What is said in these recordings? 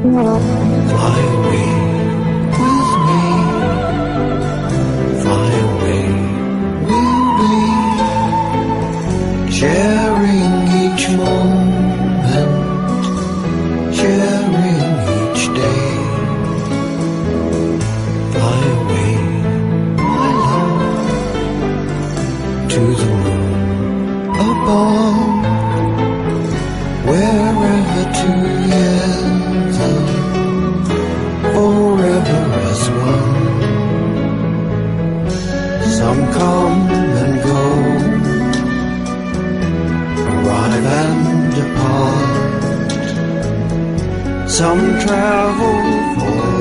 Fly away with me. Fly away we'll be, sharing each moment, sharing each day. Fly away, my love, to the moon above, wherever together, forever as one. Some come and go, arrive and depart. Some travel for,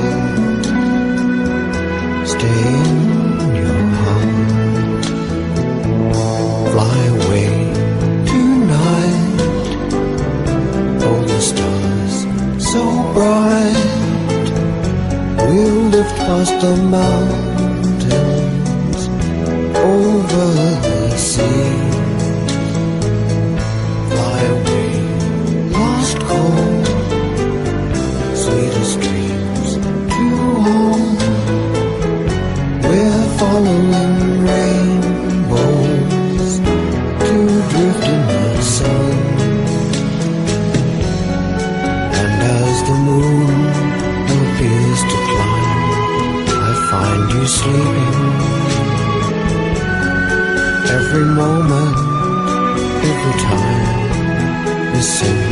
stay in your heart. Fly away tonight, oh the stars so bright. We'll lift past the mountains, over the sea. Fly away, lost cause, sweetest dreams to home. We're following rainbows to drift in the sun. And as the moon appears to climb, I find you sleeping. Every moment, every time, the same.